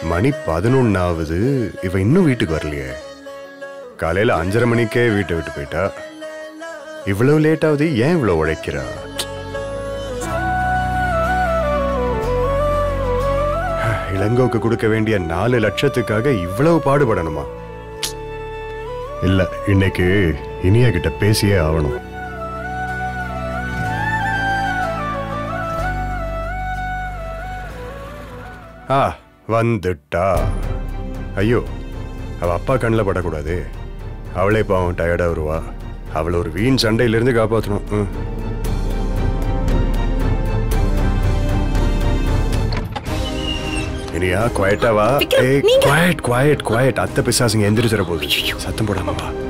மணி 11 இவ இன்னும் வீட்டுக்கு வரலையே. காலையில 5:30 மணிக்கே வீட்டை விட்டு போயிட்டா. இவ்வளவு லேட் ஆகுது, ஏன் இவ்வளவு உழைக்கிறா? இளங்கோக்கு கொடுக்க வேண்டிய 4 லட்சத்துக்காக இவ்வளவு பாடுபடணுமா? இல்ல, இன்னைக்கு இனியா கிட்ட பேசியே ஆகணும். வந்துட்டா. ஐயோ, அவ அப்பா கண்ணில் படக்கூடாது. அவளே பாவம் டயர்டா வருவா. அவளை ஒரு வீண் சண்டையிலிருந்து காப்பாற்றணும். இனியா குவாய்ட்டா வா. Quiet quiet quiet. அத்தை பிசாசுங்க எந்திரிச்சிட போகுது. சத்தம் போடாம வா.